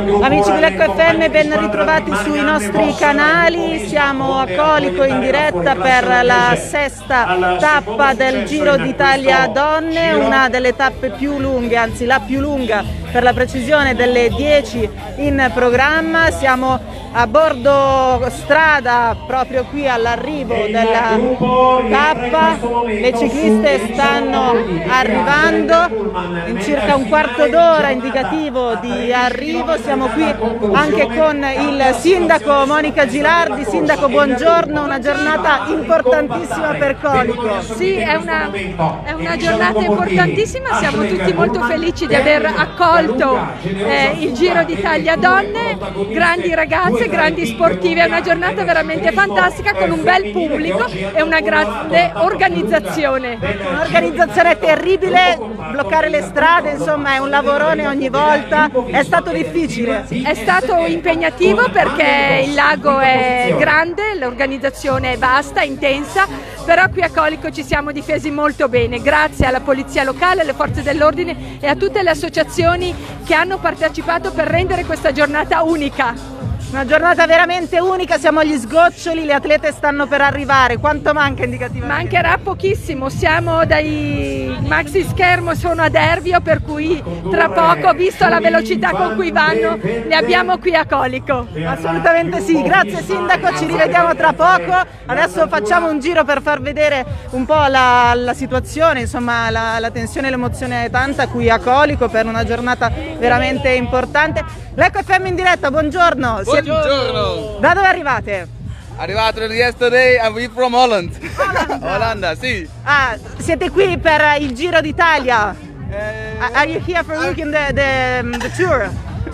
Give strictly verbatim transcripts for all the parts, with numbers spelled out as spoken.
Amici di Lecco F M, ben ritrovati sui nostri canali. Siamo a Colico in diretta per la sesta tappa del Giro d'Italia Donne, una delle tappe più lunghe, anzi la più lunga per la precisione, delle dieci in programma. Siamo a bordo strada proprio qui all'arrivo della tappa. Le cicliste stanno arrivando in circa un quarto d'ora indicativo di arrivo. Siamo qui anche con il sindaco Monica Gilardi. Sindaco, buongiorno, una giornata importantissima per Colico. Sì, è una, è una giornata importantissima, siamo tutti molto felici di aver accolto eh, il Giro d'Italia Donne, grandi ragazze, grandi sportive, è una giornata veramente fantastica con un bel pubblico e una grande organizzazione. Un'organizzazione terribile, bloccare le strade, insomma è un lavorone ogni volta, è stato difficile. È stato impegnativo perché il lago è grande, l'organizzazione è vasta, intensa, però qui a Colico ci siamo difesi molto bene, grazie alla polizia locale, alle forze dell'ordine e a tutte le associazioni che hanno partecipato per rendere questa giornata unica. Una giornata veramente unica, siamo agli sgoccioli, le atlete stanno per arrivare. Quanto manca indicativamente? Mancherà pochissimo, siamo dai maxi schermo, sono ad Ervio, per cui tra poco, visto la velocità con cui vanno, ne abbiamo qui a Colico. Assolutamente sì, grazie sindaco, ci rivediamo tra poco. Adesso facciamo un giro per far vedere un po' la, la situazione, insomma la, la tensione e l'emozione è tanta qui a Colico per una giornata veramente importante. Lecco F M in diretta, buongiorno. Buongiorno. Da dove arrivate? Arrivato yesterday and we from Holland. Olanda. Olanda, sì. Ah, siete qui per il Giro d'Italia? Uh, Are you here for looking the, the, the tour?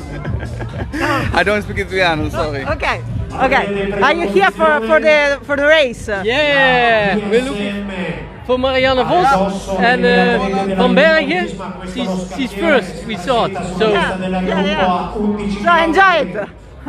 I don't speak Italiano, sorry. Okay. Okay. Are you here for for the for the race? Yeah, we're looking for Marianne Vos and uh, Van Bergen. She's, she's first, we thought. So, yeah, yeah, yeah. So enjoy it.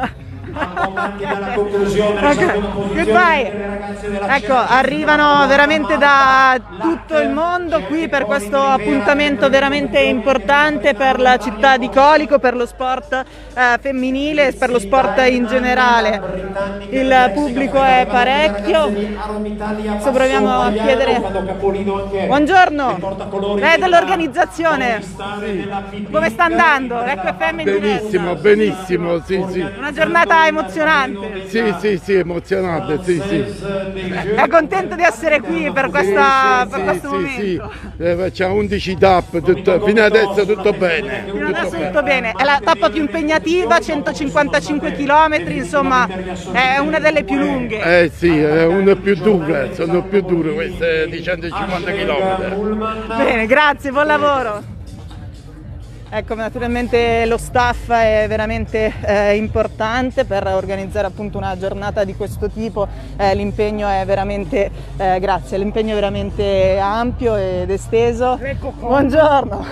Okay. Goodbye. Ecco, arrivano veramente da tutto il mondo qui per questo appuntamento veramente importante per la città di Colico, per lo sport eh, femminile e per lo sport in generale. Il pubblico è parecchio. Adesso proviamo a chiedere. Buongiorno, lei è dell'organizzazione. Come sta andando? Ecco F M in diretta. Benissimo, benissimo, sì, sì. Una giornata emozionante. Sì, sì, sì, emozionante, sì, sì. È contento di essere qui per, questa, sì, per sì, questo sì, momento? Sì, eh, facciamo undici tappe, tutto, fino adesso tutto bene. Fino adesso tutto, tutto bene. È la tappa più impegnativa, centocinquantacinque chilometri, insomma è una delle più lunghe. Eh sì, è una più dura, sono più dure queste di centocinquanta chilometri. Bene, grazie, buon lavoro. Ecco, naturalmente lo staff è veramente eh, importante per organizzare appunto una giornata di questo tipo, eh, l'impegno è veramente, eh, grazie, l'impegno è veramente ampio ed esteso. Buongiorno!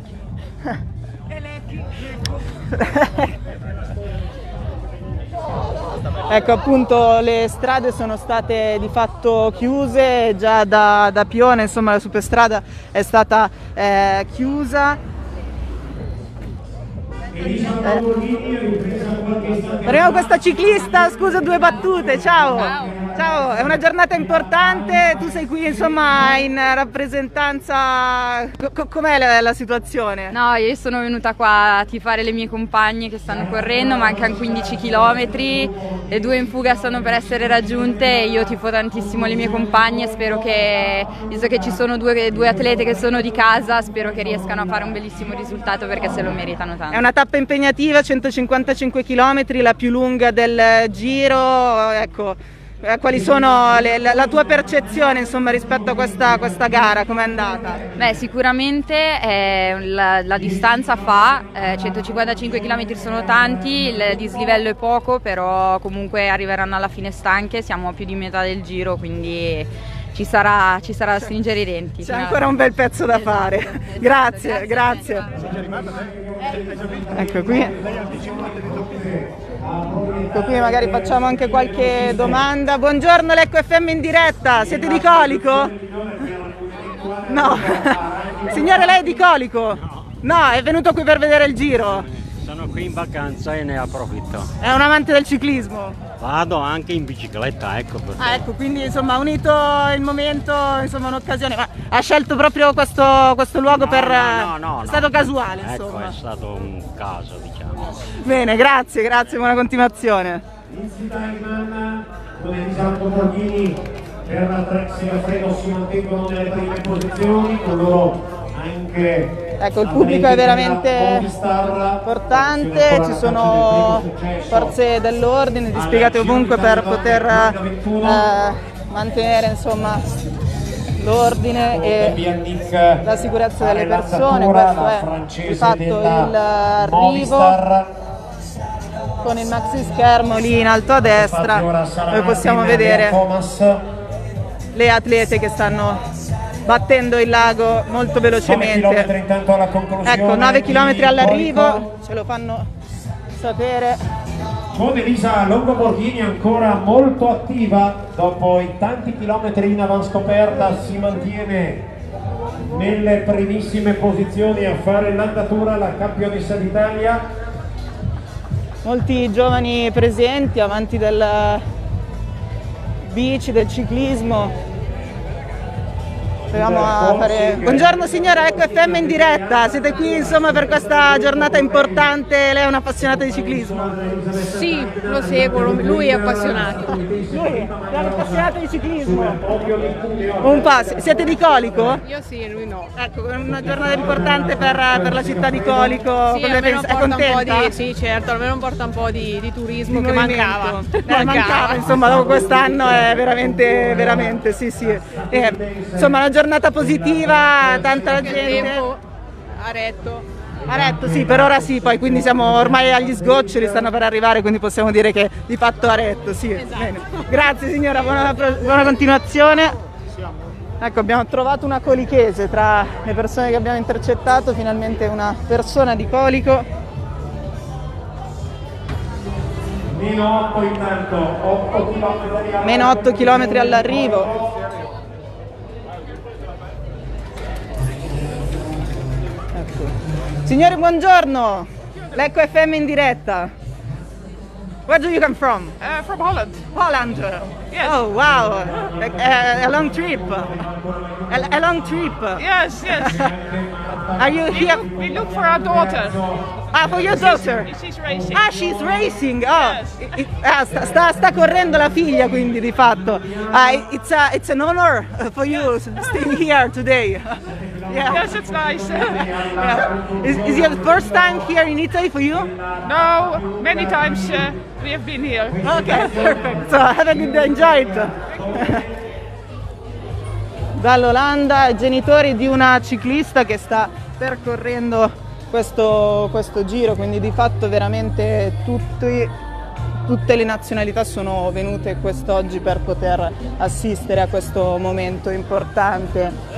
Ecco, appunto le strade sono state di fatto chiuse, già da, da Pione, insomma la superstrada è stata eh, chiusa. Eh. Arriviamo questa ciclista, scusa due battute, ciao. Ciao. Ciao, è una giornata importante, tu sei qui insomma in rappresentanza, Co com'è la, la situazione? No, io sono venuta qua a tifare le mie compagne che stanno correndo, mancano quindici chilometri, le due in fuga stanno per essere raggiunte e io tifo tantissimo le mie compagne, spero che, visto che ci sono due, due atlete che sono di casa, spero che riescano a fare un bellissimo risultato perché se lo meritano tanto. È una tappa impegnativa, centocinquantacinque chilometri, la più lunga del Giro, ecco. Quali sono le, la, la tua percezione insomma rispetto a questa, questa gara, com'è andata? Beh, sicuramente eh, la, la distanza fa, eh, centocinquantacinque chilometri sono tanti, il dislivello è poco, però comunque arriveranno alla fine stanche, siamo a più di metà del giro, quindi ci sarà, ci sarà da stringere i denti. C'è ancora un bel pezzo da fare. Esatto. Grazie, grazie. Ecco qui. Ecco qui magari facciamo anche qualche domanda. Buongiorno, Lecco F M in diretta, siete di Colico? No. Signore, lei è di Colico? No, è venuto qui per vedere il giro? Sono qui in vacanza e ne approfitto. È un amante del ciclismo? Vado anche in bicicletta, ecco perché. Ah, ecco, quindi insomma ha unito il momento, insomma un'occasione, ma ha scelto proprio questo, questo luogo No, per... no, no, no, è no. stato casuale, Ecco, insomma. è stato un caso, diciamo. Bene, grazie, grazie, buona continuazione. Per Trexi e Alfredo si mantengono nelle prime posizioni, con loro anche. Ecco, il pubblico è veramente importante, ci sono forze dell'ordine dispiegate ovunque per poter eh, mantenere insomma l'ordine e la sicurezza delle persone. Questo è di fatto l'arrivo con il maxi schermo lì in alto a destra, dove possiamo vedere le atlete che stanno battendo il lago molto velocemente. Ecco, nove chilometri all'arrivo, ce lo fanno sapere. Con Elisa Longoborghini ancora molto attiva, dopo i tanti chilometri in avanscoperta si mantiene nelle primissime posizioni a fare l'andatura, la campionessa d'Italia. Molti giovani presenti, amanti del bici, del ciclismo. Proviamo a fare... Buongiorno signora, ecco F M in diretta, siete qui insomma per questa giornata importante, lei è un'appassionata di ciclismo? Sì, lo seguo, lui è appassionato. Lui è appassionato di ciclismo? Un po', siete di Colico? Io sì, lui no. Ecco, una giornata importante per, per la città di Colico, sì, almeno è porta contenta? un po' di, sì, certo, almeno porta un po' di, di turismo di che movimento. mancava. Eh, mancava. mancava, insomma, dopo quest'anno è veramente, veramente, sì, sì. Eh, insomma, una giornata positiva, tanta Che gente. tempo a retto. Ha retto, sì, per ora sì, poi quindi siamo ormai agli sgoccioli, stanno per arrivare, quindi possiamo dire che di fatto ha retto, sì. Esatto. Bene. Grazie signora, buona, buona continuazione. Ecco, abbiamo trovato una colichese tra le persone che abbiamo intercettato, finalmente una persona di Colico. Meno otto intanto, otto chilometri Meno otto chilometri all'arrivo. Signori, buongiorno! L'Ecco F M in diretta. Where do you come from? Uh, from Holland. Holland. Yes. Oh wow! A, a long trip. A, a long trip. Yes, yes. Are you we here? Look, we look for our daughter. Ah, for your daughter? She's racing. Ah, she's racing. Oh, Yes. I- I- ah, sta, sta, sta correndo la figlia, quindi di fatto. Ah, it's a, it's an honor for you staying here today. Yeah. Yes, it's nice. Yeah. Is, is it the first time here in Italy for you? No, many times uh, we have been here. Okay, perfect. So have a good day, enjoy it. Dall'Olanda, i genitori di una ciclista che sta percorrendo questo, questo giro, quindi di fatto veramente tutti, tutte le nazionalità sono venute quest'oggi per poter assistere a questo momento importante.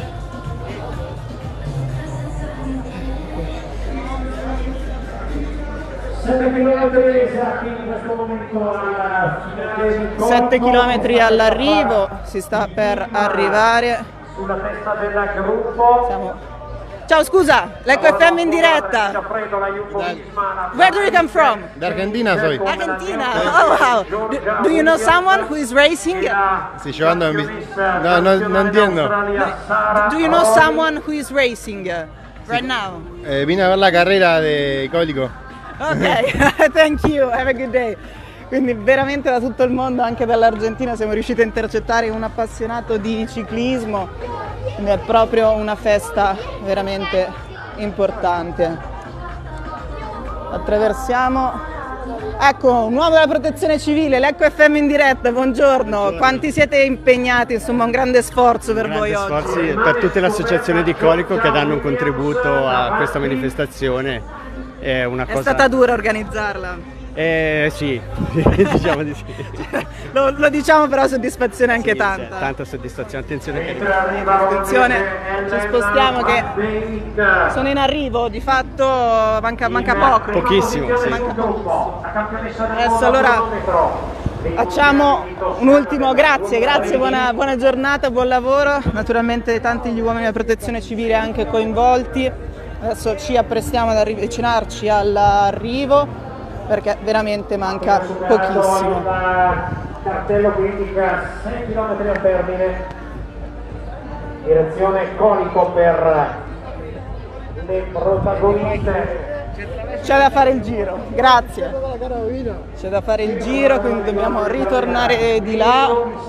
sette chilometri esatti in questo momento alla finale. sette chilometri all'arrivo, si sta per arrivare. Sulla testa del gruppo. Siamo... Ciao, scusa, l'Ecco F M in diretta. Where do you come from? De Argentina soy. Argentina. Oh wow. Do, do you know someone who is racing? Sí, yo ando en bici. No, no, no entiendo. Do you know someone who is racing right now? Eh, vine a ver la carrera de Cólico. Ok, thank you, have a good day. Quindi veramente da tutto il mondo, anche dall'Argentina, siamo riusciti a intercettare un appassionato di ciclismo, quindi è proprio una festa veramente importante. Attraversiamo, ecco, un uomo della protezione civile, l'Ecco F M in diretta, buongiorno. Quanti siete impegnati? Insomma, un grande sforzo per voi oggi. Sforzi per tutte le associazioni di Colico che danno un contributo a questa manifestazione. È, una È cosa... stata dura organizzarla. Eh sì, diciamo di sì. lo, lo diciamo, però soddisfazione anche Sì, tanta. Tanta soddisfazione, attenzione che... Attenzione, ci spostiamo che sono in arrivo, di fatto manca, manca poco. Pochissimo, sì. Manca poco. Adesso allora facciamo un ultimo, grazie, grazie, buona, buona giornata, buon lavoro. Naturalmente tanti gli uomini della protezione civile anche coinvolti. Adesso ci apprestiamo ad avvicinarci all'arrivo perché veramente manca pochissimo. Il cartello che indica sei chilometri al termine, direzione Colico per le protagoniste. C'è da fare il giro, grazie. C'è da fare il giro, quindi dobbiamo ritornare di là.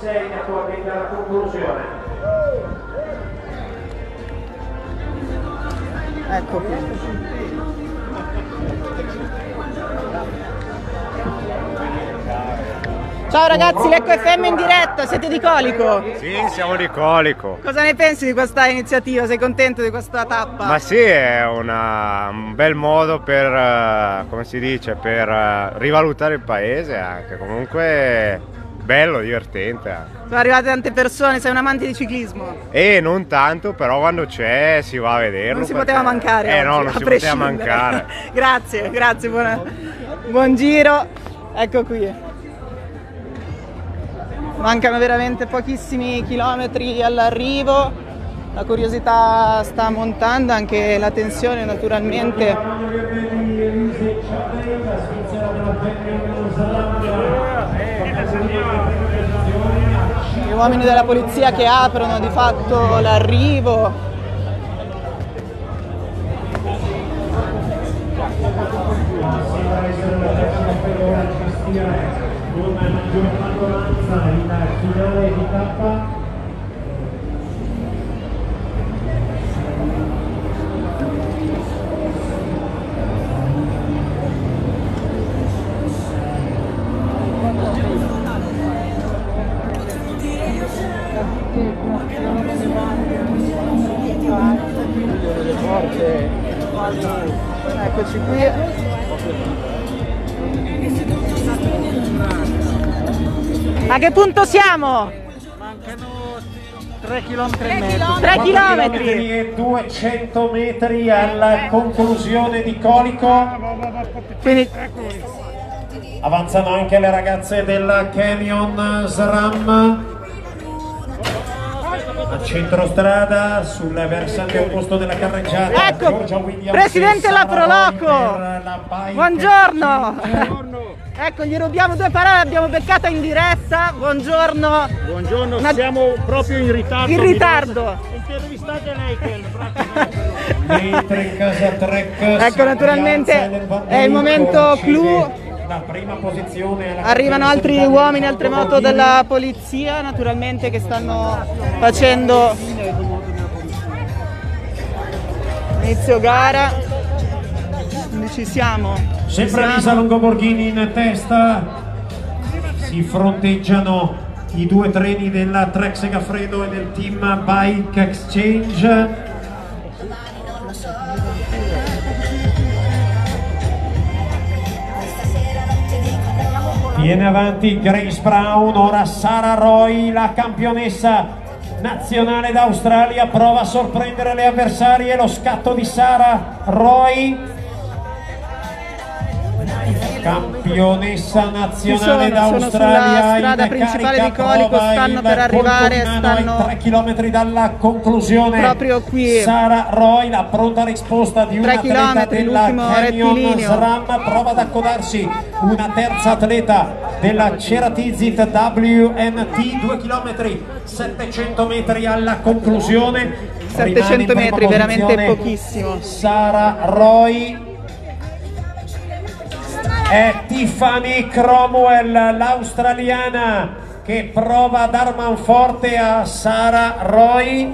Ecco qui. Ciao ragazzi, l'Ecco F M in diretta, siete di Colico? Sì, siamo di Colico. Cosa ne pensi di questa iniziativa? Sei contento di questa tappa? Ma sì, è una, un bel modo per, uh, come si dice, per uh, rivalutare il paese anche, comunque bello, divertente anche. Sono arrivate tante persone, sei un amante di ciclismo? E non tanto, però quando c'è si va a vederlo. Non si perché... poteva mancare. Eh oggi, no, non si poteva mancare. Grazie, grazie, buona... buon giro, ecco qui. Mancano veramente pochissimi chilometri all'arrivo, la curiosità sta montando, anche la tensione naturalmente. Gli uomini della polizia che aprono di fatto l'arrivo. Con maggior maggioranza il finale di tappa. Eccoci qui. A che punto siamo? Mancano tre chilometri e mezzo. tre chilometri e duecento metri alla conclusione di Colico. Quindi avanzano anche le ragazze del Canyon SRAM. A centrostrada sul versante opposto della carreggiata. Ecco, Presidente La Proloco. Buongiorno. Ecco, gli rubiamo due parole, l'abbiamo beccata in diretta. Buongiorno. Buongiorno, Una... siamo proprio in ritardo. In ritardo. Intervistate lei, mentre in casa Trek. Ecco, naturalmente è il momento clou. La prima posizione. Arrivano altri uomini, altre moto della polizia, naturalmente, che stanno facendo inizio gara. Quindi ci siamo. Sempre Lisa Longoborghini in testa, si fronteggiano i due treni della Trek Segafredo e del team Bike Exchange. Viene avanti Grace Brown, ora Sara Roy, la campionessa nazionale d'Australia, prova a sorprendere le avversarie, lo scatto di Sara Roy. Campionessa nazionale d'Australia, sulla strada principale di Colico, stanno per arrivare, stanno tre chilometri dalla conclusione. Proprio qui Sara Roy, la pronta risposta di un atleta della Canyon SRAM, prova ad accodarsi una terza atleta della Ceratizit W M T, due chilometri settecento metri alla conclusione. settecento metri, veramente pochissimo. Sara Roy. È Tiffany Cromwell, l'australiana, che prova a dar manforte a Sara Roy.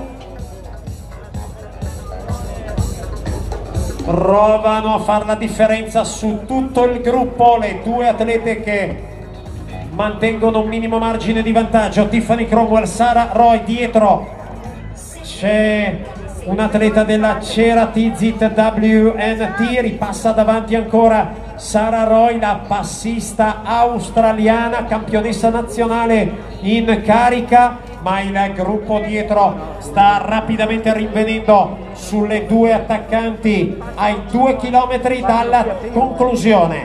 Provano a fare la differenza su tutto il gruppo le due atlete che mantengono un minimo margine di vantaggio. Tiffany Cromwell, Sara Roy, dietro c'è un atleta della Ceratizit W N T, ripassa davanti ancora Sara Roy, la passista australiana, campionessa nazionale in carica, ma il gruppo dietro sta rapidamente rinvenendo sulle due attaccanti ai due chilometri dalla conclusione.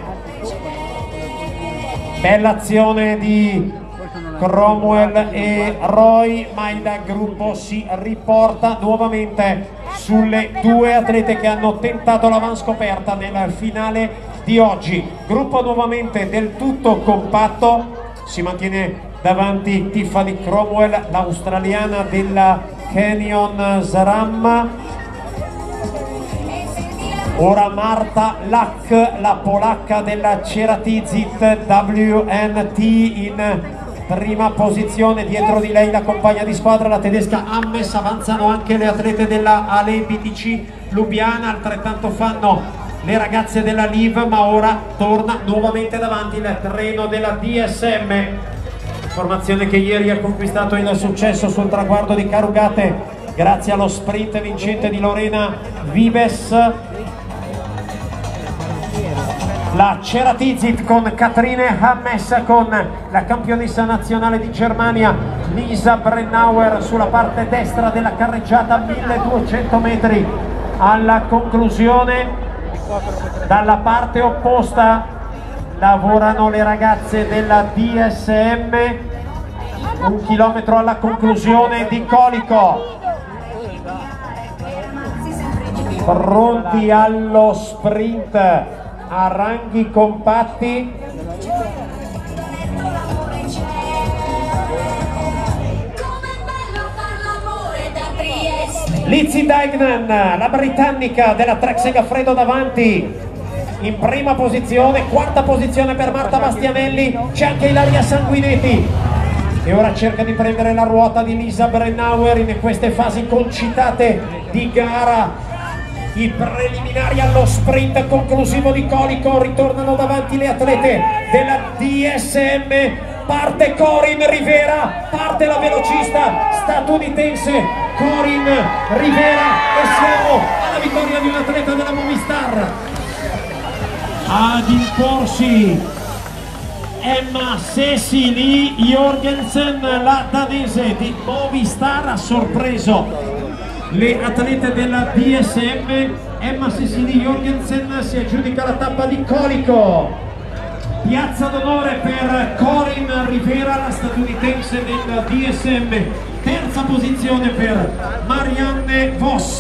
Bella azione di Cromwell e Roy, ma il gruppo si riporta nuovamente sulle due atlete che hanno tentato l'avanscoperta nel finale di oggi. Gruppo nuovamente del tutto compatto, si mantiene davanti Tiffany Cromwell, l'australiana della Canyon Zaram. Ora Marta Lack, la polacca della Ceratizit W N T in prima posizione. Dietro di lei la compagna di squadra, la tedesca Ammes. Avanzano anche le atlete della Ale B T C Lubiana, altrettanto fanno le ragazze della Liv, ma ora torna nuovamente davanti il treno della D S M. Formazione che ieri ha conquistato il successo sul traguardo di Carugate grazie allo sprint vincente di Lorena Vives. La Ceratizit con Katrine Hammes, con la campionessa nazionale di Germania Lisa Brennauer sulla parte destra della carreggiata, milleduecento metri alla conclusione. Dalla parte opposta lavorano le ragazze della D S M, un chilometro alla conclusione di Colico. Pronti allo sprint a ranghi compatti. Lizzie Deignan, la britannica della Trek Segafredo davanti in prima posizione, quarta posizione per Marta Bastianelli, c'è anche Ilaria Sanguinetti e ora cerca di prendere la ruota di Lisa Brennauer in queste fasi concitate di gara. I preliminari allo sprint conclusivo di Colico, ritornano davanti le atlete della D S M. Parte Corinne Rivera, parte la velocista statunitense Corinne Rivera e siamo alla vittoria di un atleta della Movistar. Ad imporsi Emma Cecilie Jorgensen, la danese di Movistar, ha sorpreso le atlete della D S M. Emma Cecilie Jorgensen si aggiudica la tappa di Colico. Piazza d'onore per Corinne Rivera, la statunitense della D S M. Terza posizione per Marianne Voss.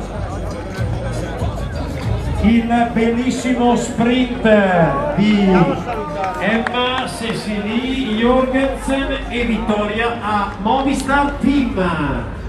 Il bellissimo sprint di Emma Cecilie Jorgensen e vittoria a Movistar Team.